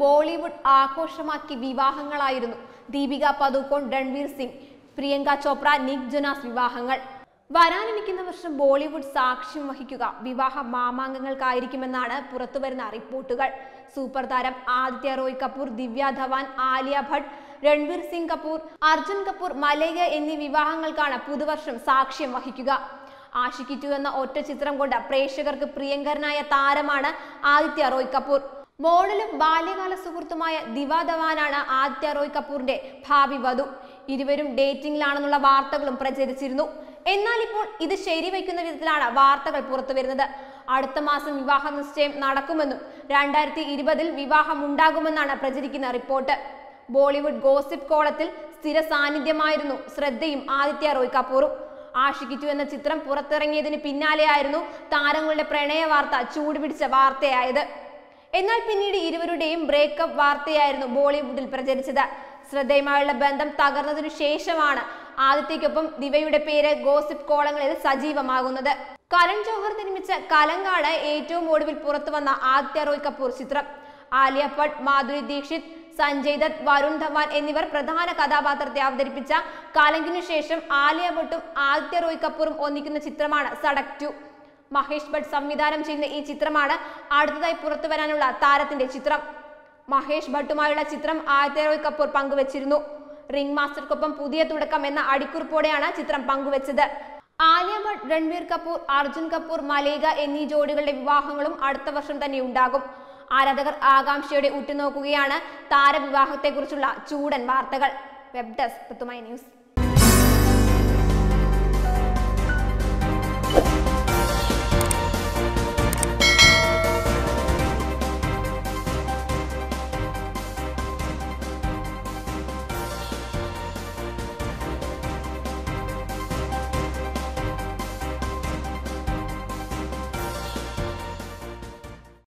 ബോളിവുഡ് ആഘോഷമാക്കി വിവാഹങ്ങളായിരുന്നു Deepika Padukone, Ranveer Singh, Priyanka Chopra, Nick Jonas വിവാഹങ്ങൾ. വരാനിരിക്കുന്ന വർഷം ബോളിവുഡ് സാക്ഷ്യം വഹിക്കുക വിവാഹ മാമാങ്കങ്ങൾക്കായിരിക്കുമെന്നാണ് പുറത്തുവരുന്ന റിപ്പോർട്ടുകൾ. സൂപ്പർ താരം ആദിത്യ റോയ് കപൂർ, ദിവ്യ ധവാൻ, ആലിയ ഭട്ട്, രൺവീർ സിംഗ് കപൂർ, അർജുൻ കപൂർ, മലൈക എന്നീ വിവാഹങ്ങൾക്കാണ് പുതുവർഷം സാക്ഷ്യം വഹിക്കുക. ആഷിഖി 2 എന്ന ഒറ്റ ചിത്രം കൊണ്ട് പ്രേക്ഷകർക്ക് പ്രിയങ്കരനായ താരമാണ് ആദിത്യ റോയ് കപൂർ. മോഡലും ബാല്യകാല സുഹൃത്തുമായ ദിവ ധവാനാണ് ആദിത്യ റോയ് കപൂറിന്റെ ഭാവി വധു. ഇരുവരും ഡേറ്റിംഗിലാണെന്നുള്ള വാർത്തകളും പ്രചരിച്ചിരുന്നു. എന്നാൽ ഇപ്പോൾ ഇത് ശരിവയ്ക്കുന്ന വിധത്തിലാണ് വാർത്തകൾ പുറത്തു വരുന്നത്. അടുത്ത മാസം വിവാഹ നിശ്ചയം നടക്കുമെന്നും 2020 വിവാഹം ഉണ്ടാകുമെന്നാണ് പ്രചരിക്കുന്ന റിപ്പോർട്ട്. ബോളിവുഡ് ഗോസിപ്പ് കോളത്തിൽ സ്ഥിര സാന്നിധ്യമായിരുന്നു ശ്രദ്ധയും ആദിത്യ റോയ് കപൂറും. ആഷിഖി 2 എന്ന ചിത്രം പുറത്തിറങ്ങിയതിന് പിന്നാലെയായിരുന്നു താരങ്ങളുടെ പ്രണയ വാർത്ത ചൂടുപിടിച്ച വാർത്തയായത്. എന്നാൽ പിന്നീട് ഇരുവരുടെയും ബ്രേക്കപ്പ് വാർത്തയായിരുന്നു ബോളിവുഡിൽ പ്രചരിച്ചത്. ശ്രദ്ധേയമായുള്ള ബന്ധം തകർന്നതിനു ശേഷമാണ് ആദിത്യയ്ക്കൊപ്പം ദിവയുടെ പേര് ഗോസിപ്പ് കോളങ്ങളിൽ സജീവമാകുന്നത്. കരൺ ജോഹർ നിർമ്മിച്ച കലങ്കാട് ഏറ്റവും ഒടുവിൽ പുറത്തു വന്ന ആദിത്യ റോയ് കപൂർ ചിത്രം. ആലിയ ഭട്ട്, മാധുരി ദീക്ഷിത്, സഞ്ജയ് ദത്ത്, വരുൺ ധവാൻ എന്നിവർ പ്രധാന കഥാപാത്രത്തെ അവതരിപ്പിച്ച കലങ്കിനു ശേഷം ആലിയ ഭട്ടും ആദിത്യ റോയ് കപൂറും ഒന്നിക്കുന്ന ചിത്രമാണ് സടക് 2. മഹേഷ് ഭട്ട് സംവിധാനം ചെയ്യുന്ന ഈ ചിത്രമാണ് അടുത്തതായി പുറത്തു വരാനുള്ള താരത്തിന്റെ ചിത്രം. മഹേഷ് ഭട്ടുമായുള്ള ചിത്രം ആദിത്യ റോയ് കപൂർ പങ്കുവച്ചിരുന്നു. റിംഗ് മാസ്റ്റർക്കൊപ്പം പുതിയ തുടക്കം എന്ന അടിക്കുറിപ്പോടെയാണ് ചിത്രം പങ്കുവച്ചത്. ആലിയ ഭട്ട്, രൺവീർ കപൂർ, അർജുൻ കപൂർ, മലൈക എന്നീ ജോഡികളുടെ വിവാഹങ്ങളും അടുത്ത വർഷം തന്നെ ഉണ്ടാകും. ആരാധകർ ആകാംക്ഷയോടെ ഉറ്റുനോക്കുകയാണ് താരവിവാഹത്തെക്കുറിച്ചുള്ള ചൂടൻ വാർത്തകൾ. വെബ് ഡെസ്ക് തത്തുമൈ ന്യൂസ്.